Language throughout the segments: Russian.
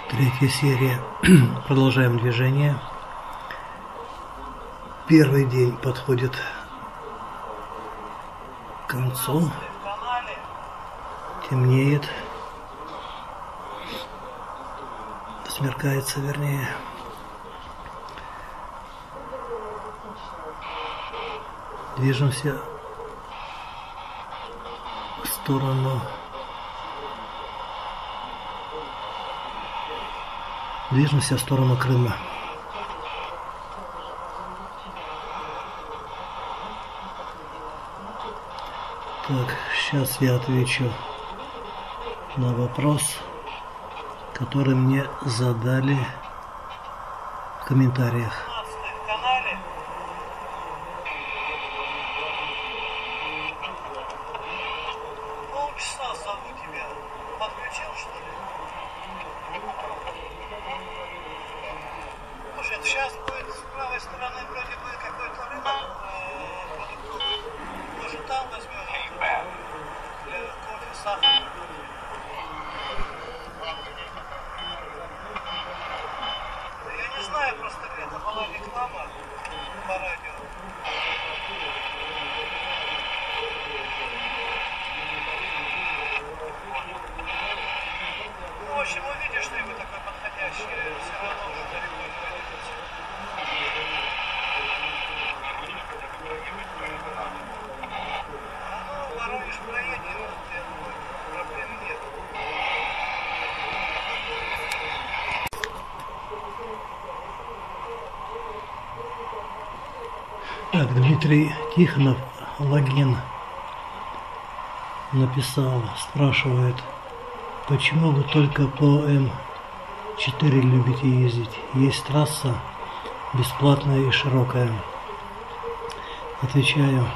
Третья серия. Продолжаем движение. Первый день подходит к концу. Темнеет. Смеркается, вернее. Движемся в сторону. Движемся в сторону Крыма. Так, сейчас я отвечу на вопрос, который мне задали в комментариях. Полчаса зову тебя. Подключил, что ли? Слушай, сейчас будет с правой стороны вроде бы какой-то рынок продуктовый. Может, там возьмем кофе, сахар. Я не знаю, просто это была реклама по радио. В общем, увидишь что-нибудь такое подходящее, все равно уже далеко не пойдете. Ну, Воронеж проедем, я думаю, проблем нет. Так, Дмитрий Тихонов, логин, написал, спрашивает, почему вы только по М4 любите ездить? Есть трасса бесплатная и широкая. Отвечаю,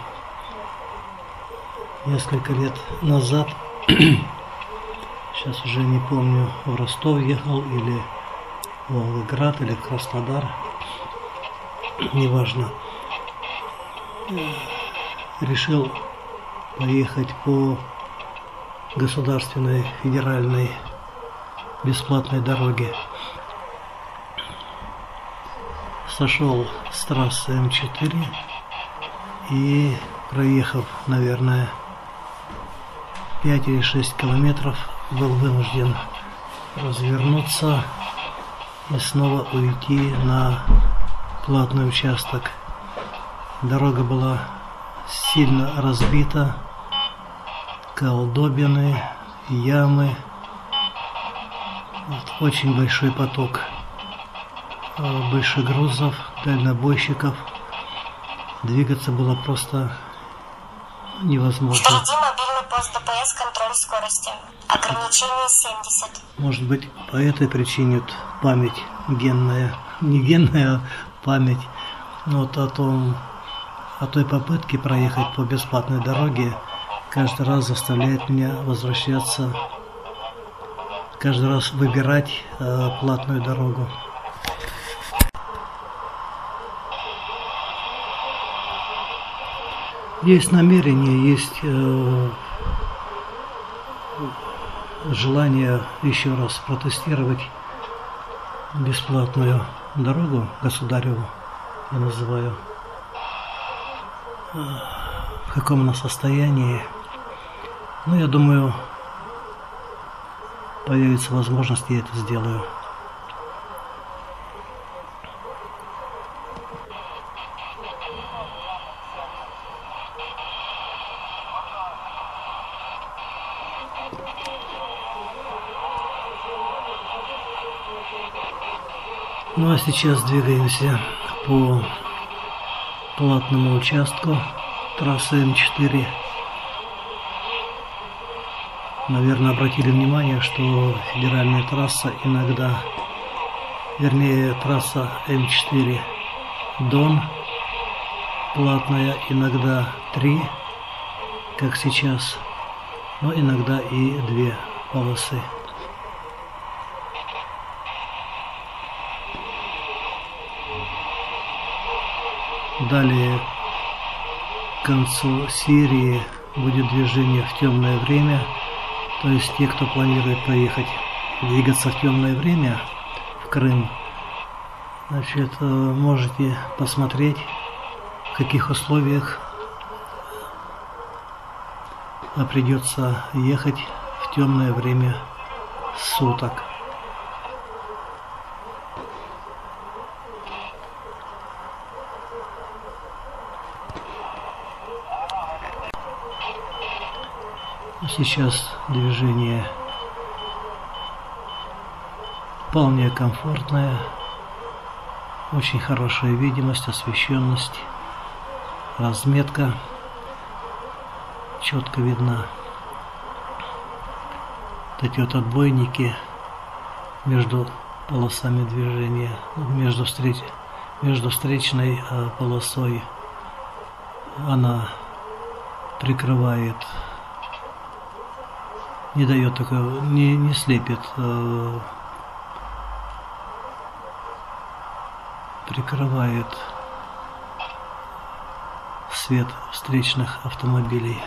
несколько лет назад, сейчас уже не помню, в Ростов ехал или в Волгоград, или в Краснодар, неважно, решил поехать по государственной федеральной бесплатной дороге. Сошел с трассы М4 и, проехав, наверное, 5 или 6 километров, был вынужден развернуться и снова уйти на платный участок. Дорога была сильно разбита, колдобины, ямы, очень большой поток большегрузов, дальнобойщиков. Двигаться было просто невозможно. Впереди мобильный пост ДПС, контроль скорости. Ограничение 70. Может быть, по этой причине память генная, не генная, а память. Вот о той попытке проехать по бесплатной дороге каждый раз заставляет меня возвращаться, каждый раз выбирать платную дорогу. Есть намерение, есть желание еще раз протестировать бесплатную дорогу, государеву, я называю. В каком она состоянии. Ну, я думаю, появится возможность, я это сделаю. Ну, а сейчас двигаемся по платному участку трассы М4. Наверное, обратили внимание, что федеральная трасса иногда, вернее, трасса М4 Дон платная, иногда 3, как сейчас, но иногда и 2 полосы. Далее, к концу серии будет движение в темное время, то есть те, кто планирует проехать двигаться в темное время в Крым, значит, можете посмотреть, в каких условиях придется ехать в темное время суток. Сейчас движение вполне комфортное, очень хорошая видимость, освещенность, разметка четко видна. Вот эти вот отбойники между полосами движения, между встречной полосой, она прикрывает, не дает такого, не слепит, прикрывает свет встречных автомобилей.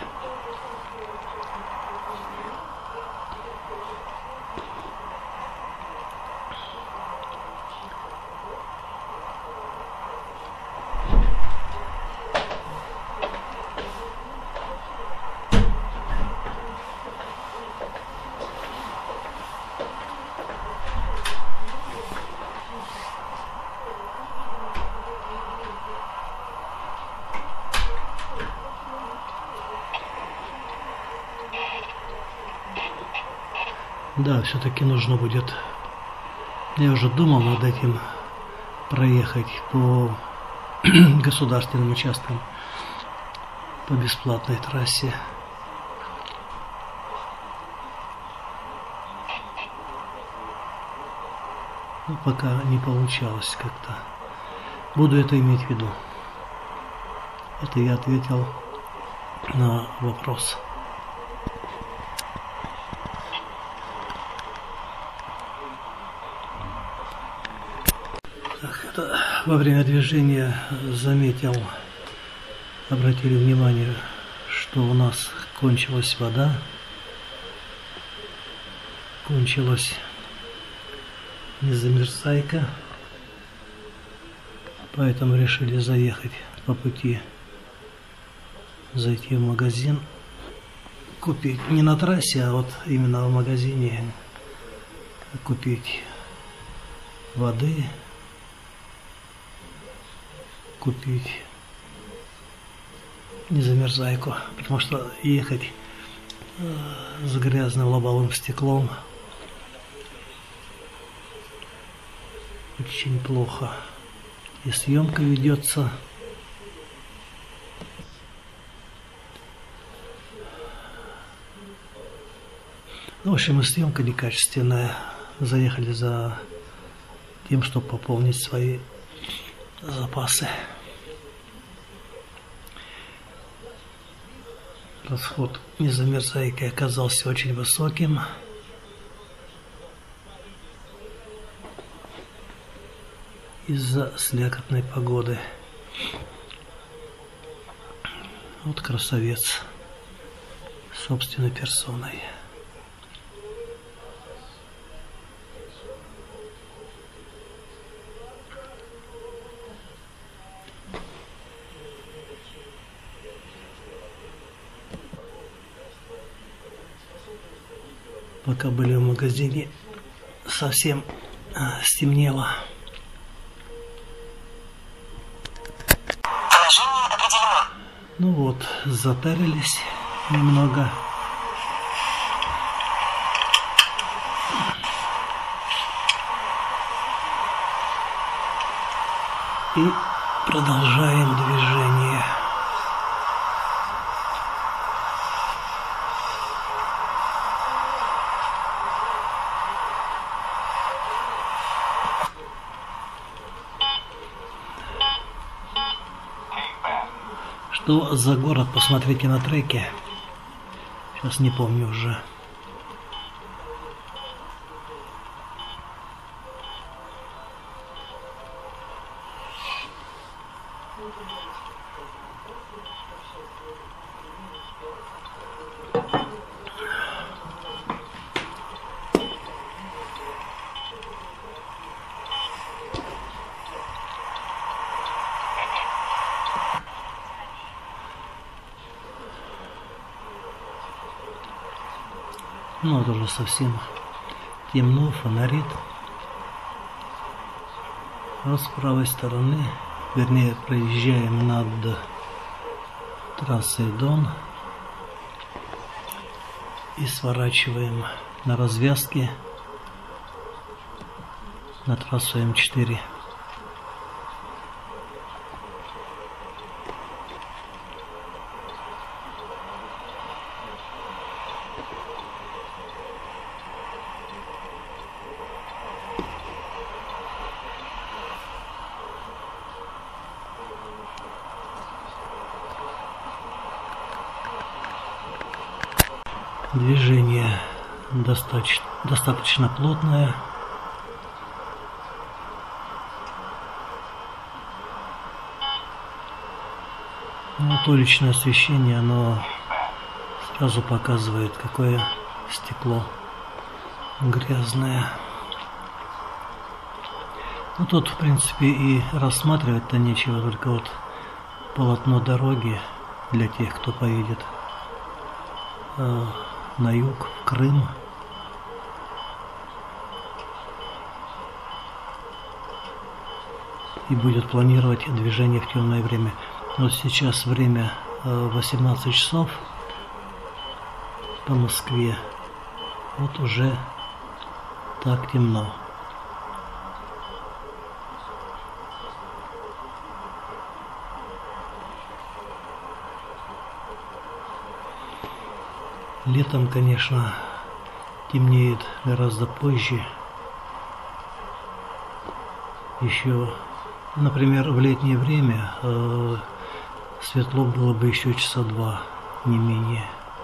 Да, все-таки нужно будет, я уже думал над этим, проехать по государственным участкам, по бесплатной трассе. Но пока не получалось как-то. Буду это иметь в виду. Это я ответил на вопрос. Во время движения заметил, обратили внимание, что у нас кончилась вода, кончилась незамерзайка, поэтому решили заехать по пути, зайти в магазин, купить, не на трассе, а вот именно в магазине, купить воды, купить незамерзайку, потому что ехать с грязным лобовым стеклом очень плохо. И съемка ведется в общем, и съемка некачественная. Заехали за тем, чтобы пополнить свои запасы. Расход незамерзайки оказался очень высоким. Из-за слякотной погоды. Вот красавец собственной персоной. Пока были в магазине, совсем стемнело. Положение определено. Ну вот, затарились немного. И продолжаем движение. Что за город, посмотрите на треке. Сейчас не помню уже. Ну, вот уже совсем темно, фонарит. А с правой стороны, вернее, проезжаем над трассой Дон и сворачиваем на развязке на трассу М4. Движение достаточно плотное. Вот уличное освещение, оно сразу показывает, какое стекло грязное. Ну тут, в принципе, и рассматривать-то нечего, только вот полотно дороги для тех, кто поедет на юг, в Крым. И будет планировать движение в темное время. Вот сейчас время 18 часов по Москве. Вот уже так темно. Летом, конечно, темнеет гораздо позже. Еще, например, в летнее время светло было бы еще часа 2, не менее.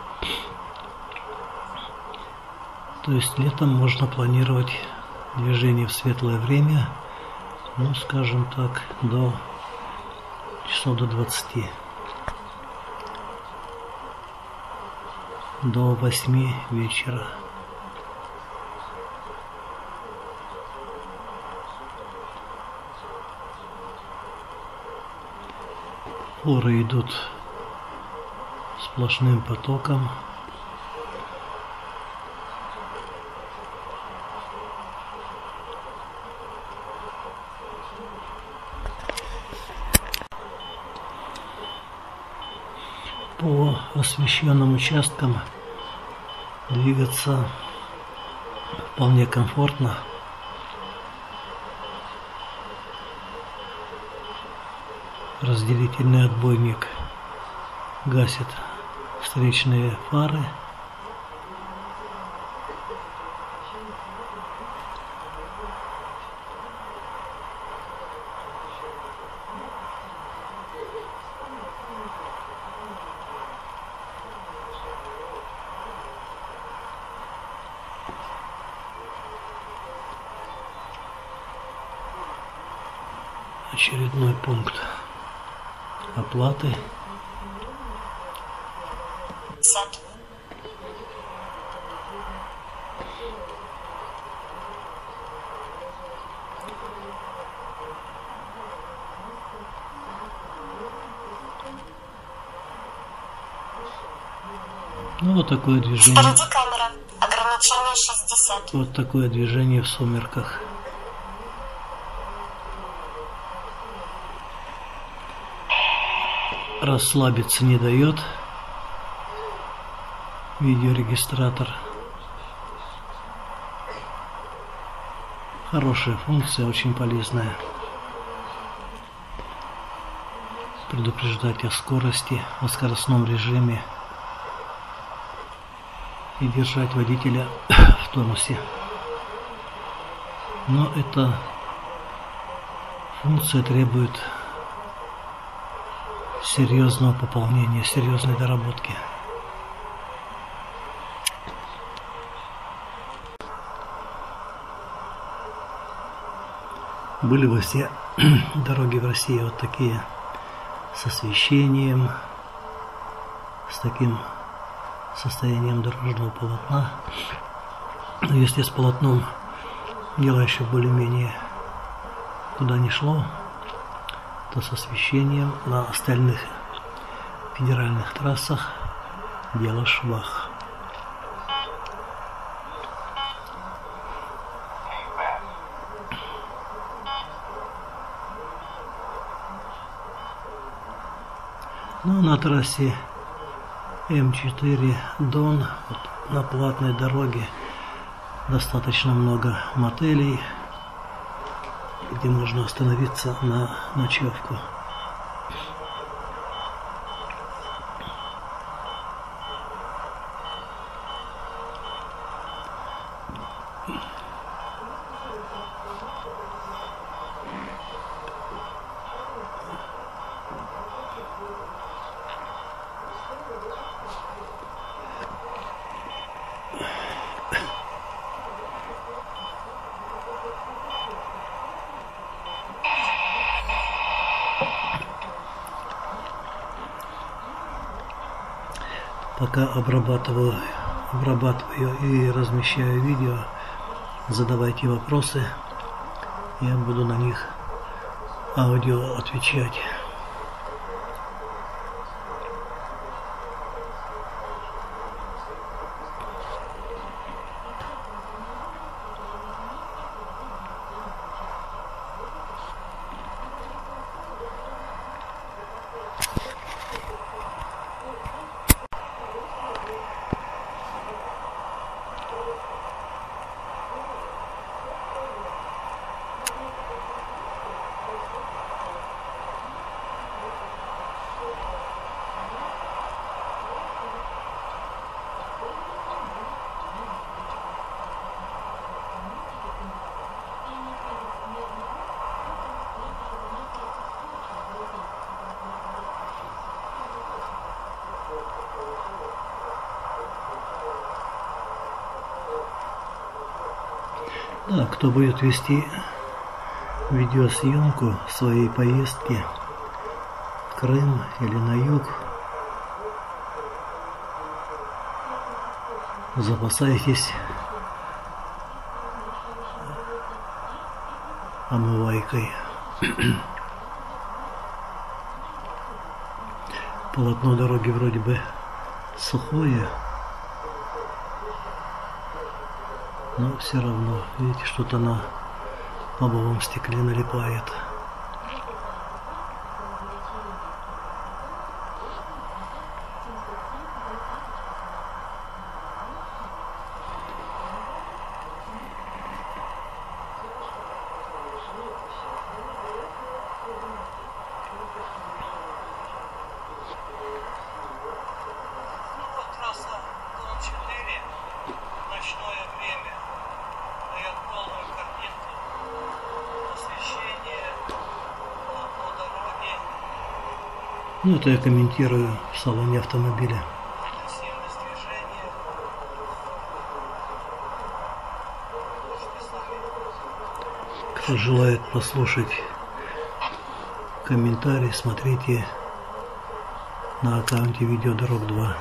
То есть летом можно планировать движение в светлое время, ну, скажем так, до часов до 20. До 8 вечера. Фуры идут сплошным потоком. По освещенным участкам двигаться вполне комфортно. Разделительный отбойник гасит встречные фары. Очередной пункт оплаты. Ну, вот такое движение. Впереди камера. Ограничение 60. Вот такое движение в сумерках. Расслабиться не дает видеорегистратор. Хорошая функция, очень полезная. Предупреждать о скорости, о скоростном режиме и держать водителя в тонусе. Но эта функция требует серьезного пополнения, серьезной доработки. Были бы все дороги в России вот такие, с освещением, с таким состоянием дорожного полотна. Но если с полотном дело еще более-менее куда ни шло, то с освещением на остальных федеральных трассах дело швах. Ну, на трассе М4 Дон, вот, на платной дороге достаточно много мотелей, где можно остановиться на ночевку. Пока обрабатываю и размещаю видео, задавайте вопросы, я буду на них аудио отвечать. Да, кто будет вести видеосъемку своей поездки в Крым или на юг, запасайтесь омывайкой. Полотно дороги вроде бы сухое, но все равно, видите, что-то на лобовом стекле налипает. Ну, это я комментирую в салоне автомобиля. Кто желает послушать комментарий, смотрите на аккаунте Видеодорог 2.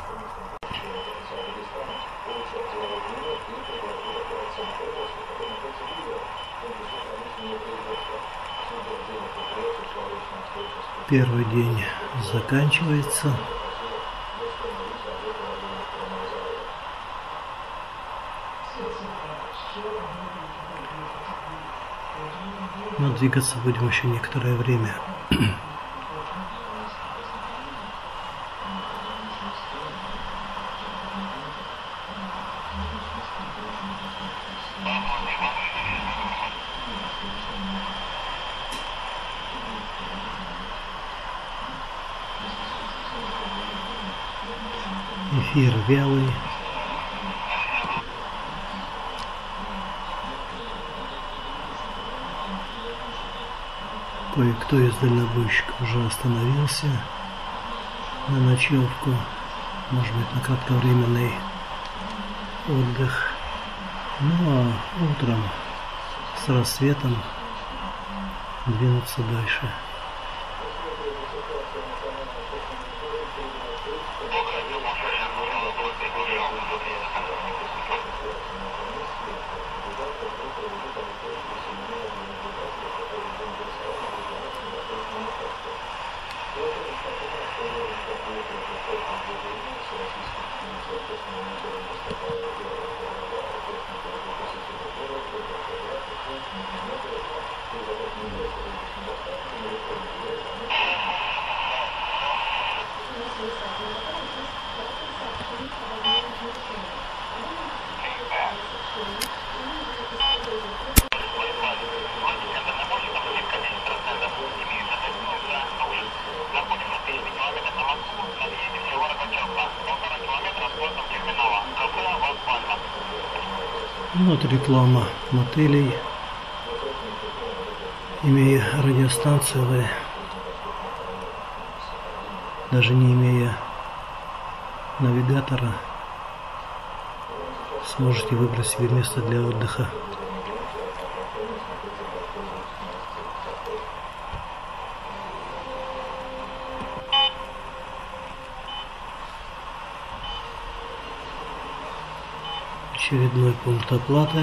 Первый день заканчивается. Но двигаться будем еще некоторое время. Эфир вялый. Кое-кто из дальнобойщиков уже остановился на ночевку, может быть, на кратковременный отдых. Ну а утром с рассветом двинуться дальше. Вот реклама мотелей. Имея радиостанцию, вы, даже не имея навигатора, сможете выбрать себе место для отдыха. Очередной пункт оплаты.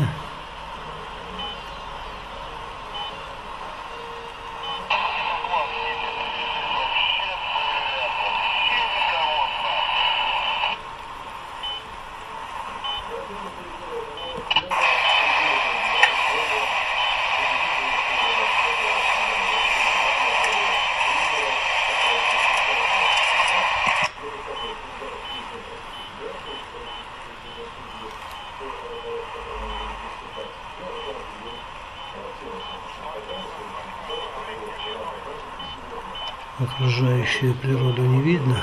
Окружающую природу не видно.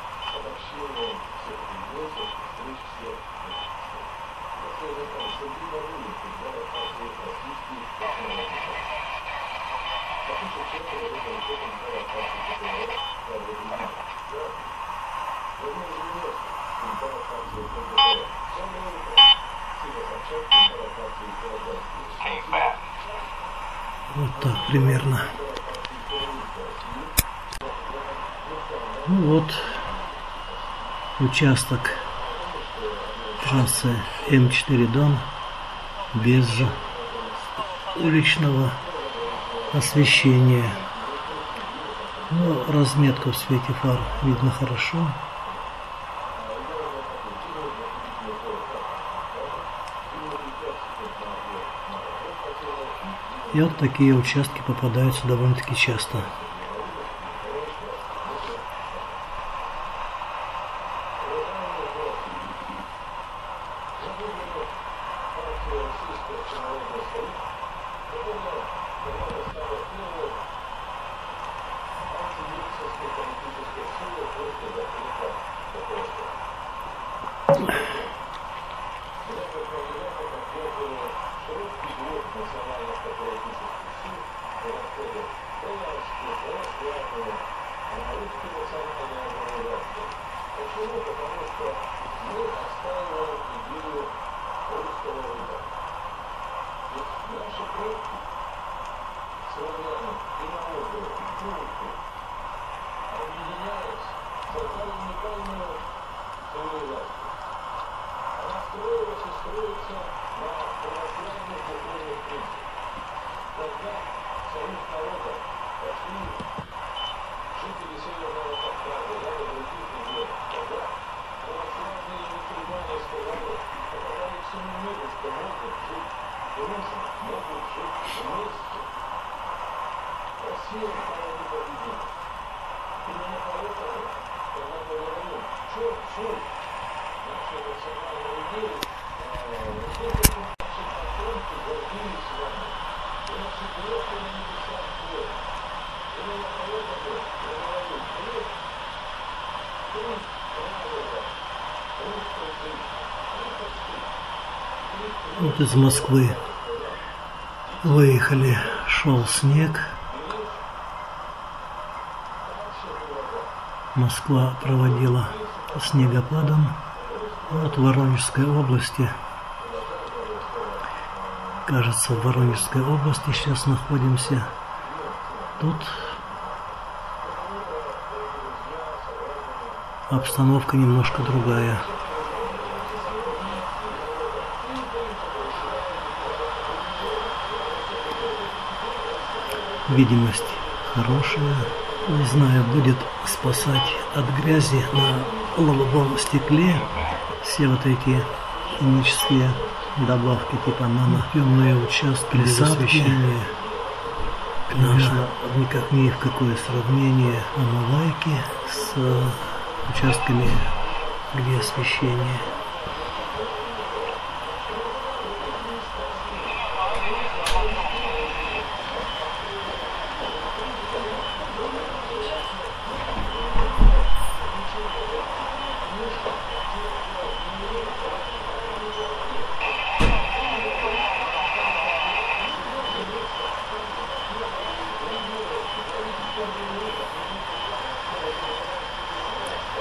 Вот так примерно. Ну вот участок трассы М4 Дон без уличного освещения. Но разметку в свете фар видно хорошо. И вот такие участки попадаются довольно-таки часто. Вот из Москвы выехали, шел снег. Москва проводила снегопадом. Вот в Воронежской области. Кажется, в Воронежской области сейчас находимся. Тут обстановка немножко другая. Видимость хорошая. Не знаю, будет спасать от грязи на лобовом стекле все вот эти химические добавки типа нанотемные участки без освещения. Конечно, никак ни в какое сравнение омывайки с участками, где освещение.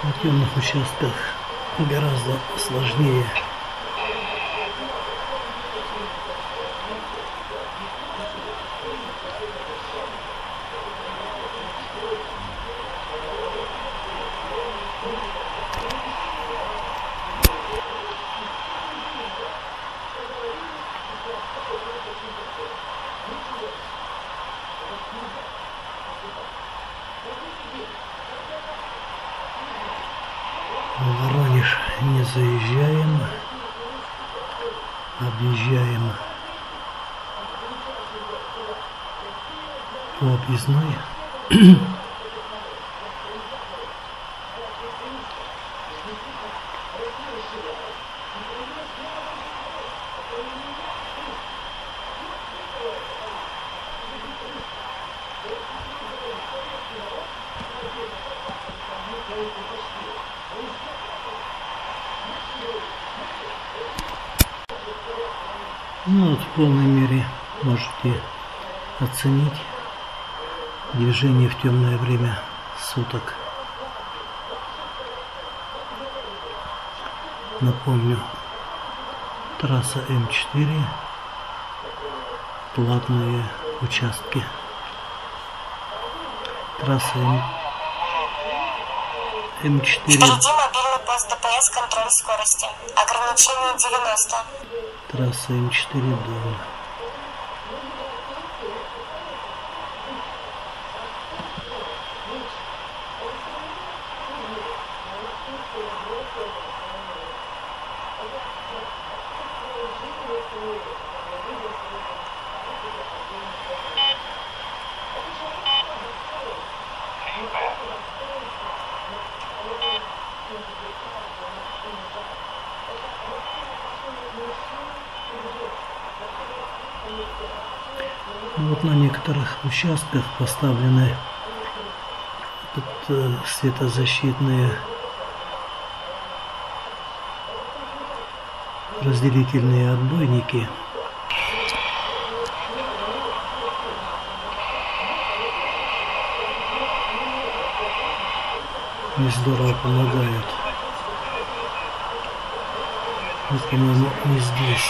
На темных участках гораздо сложнее. В Воронеж не заезжаем, объезжаем по объездной. Ну вот в полной мере можете оценить движение в темное время суток. Напомню, трасса М4, платные участки. Трасса М4. Впереди мобильный пост ДПС, контроль скорости. Ограничение 90. Трасса М4 Дон. Вот на некоторых участках поставлены светозащитные разделительные отбойники. Не здорово помогают. Вот, по-моему, не здесь.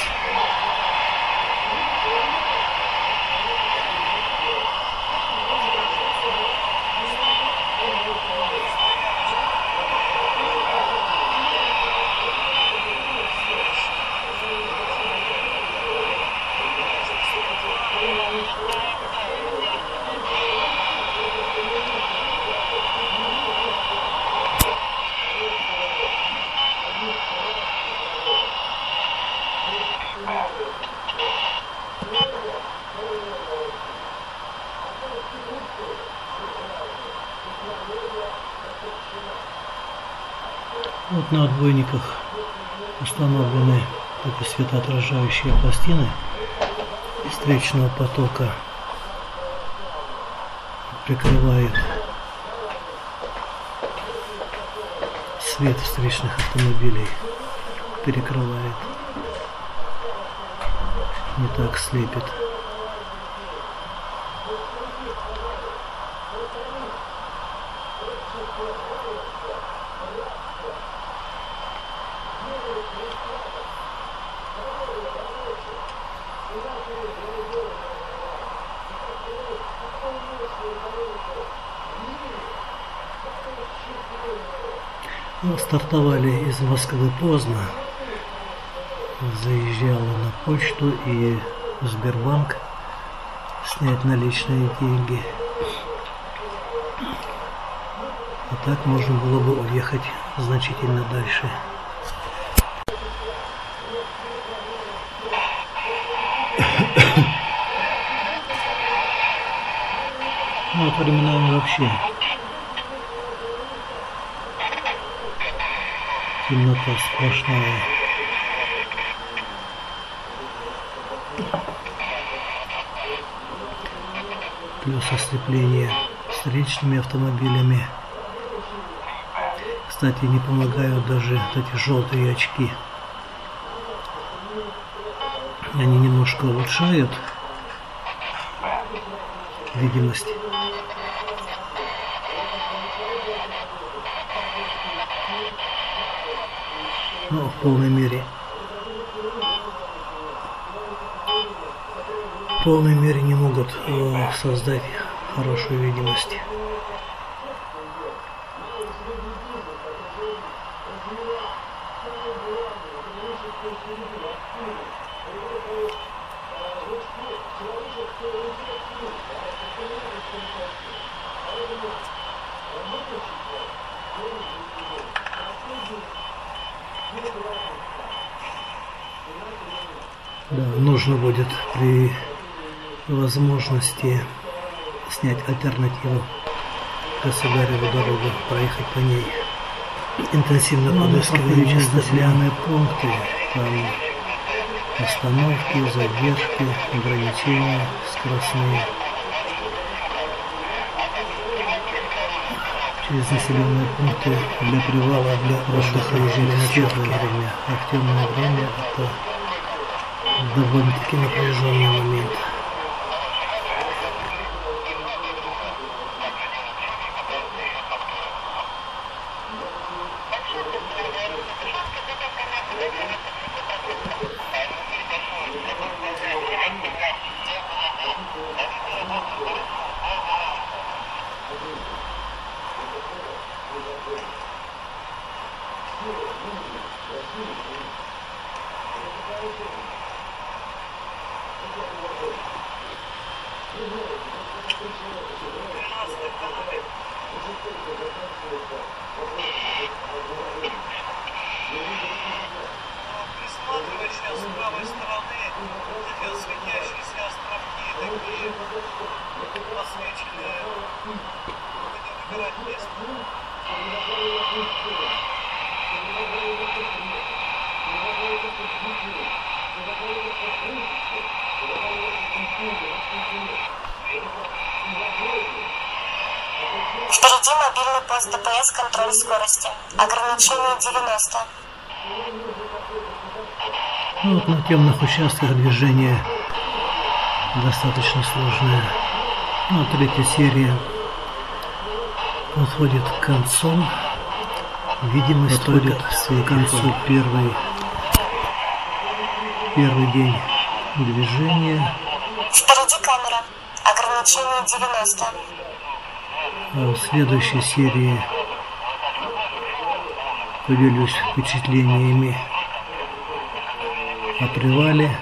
Вот на отбойниках установлены эти светоотражающие пластины встречного потока, прикрывают свет встречных автомобилей, перекрывает, не так слепит. Стартовали из Москвы поздно, заезжала на почту и в Сбербанк снять наличные деньги. А так можно было бы уехать значительно дальше. Ну, а временами вообще темнота сплошная. Плюс ослепление встречными автомобилями. Кстати, не помогают даже эти желтые очки. Они немножко улучшают видимость. но в полной мере не могут создать хорошую видимость. Да, нужно будет при возможности снять альтернативу Государеву дорогу, проехать по ней. Интенсивно подыскивали населенные пункты, там остановки, задержки, ограничения скоростные. Через населенные пункты для привала, для отдыха езжали в темное время. А в темное время это довольно-таки напряженный момент. Присматривай сейчас с правой стороны, эти вот светящиеся островки, такие посвеченные. Будем выбирать место. Впереди мобильный пост ДПС, контроль скорости. Ограничение 90. Ну, вот на темных участках движение достаточно сложное. Ну, третья серия подходит к концу. Видимость подходит к концу первый день движения. Впереди камера. Ограничение 90. А в следующей серии поделюсь впечатлениями о привале.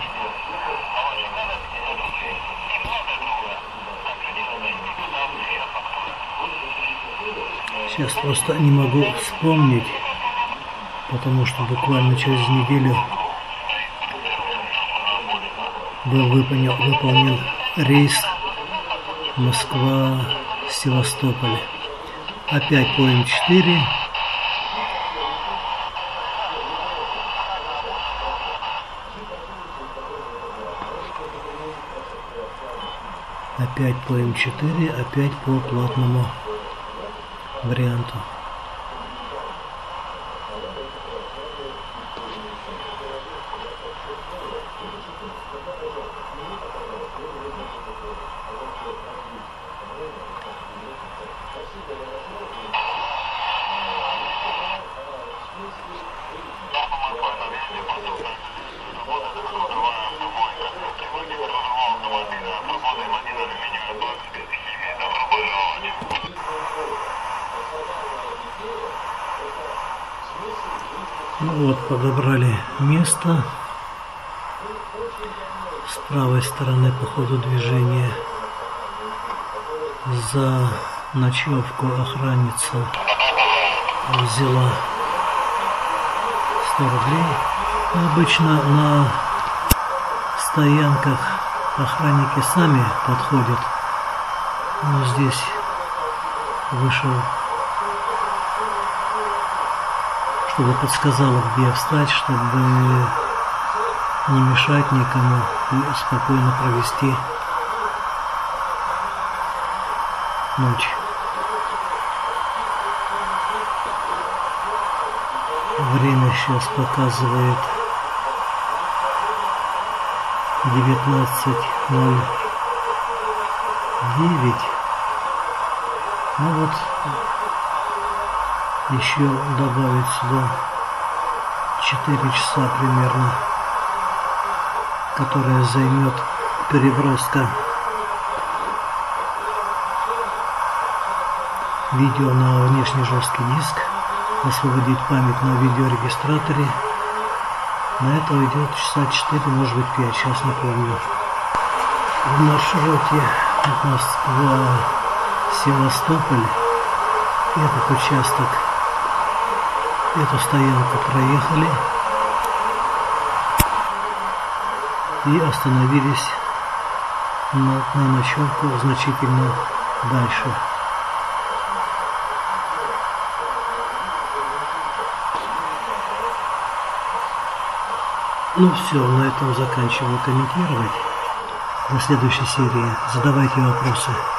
Сейчас просто не могу вспомнить, потому что буквально через неделю был выполнен рейс Москва-Севастополь. Опять по М4. Опять по М4, опять по платному варианту. Ну вот, подобрали место. С правой стороны по ходу движения за ночевку охранница взяла 100 рублей. Обычно на стоянках охранники сами подходят, но здесь вышел, чтобы подсказала, где встать, чтобы не мешать никому и спокойно провести ночь. Время сейчас показывает 19:09. Ну вот, еще добавить сюда 4 часа примерно, которая займет переброска видео на внешний жесткий диск, освободить память на видеорегистраторе. На это уйдет часа 4, может быть 5, сейчас не помню. В маршруте от Москвы Севастополь этот участок, эту стоянку проехали и остановились на ночевку значительно дальше. Ну все, на этом заканчиваю комментировать. До следующей серии задавайте вопросы.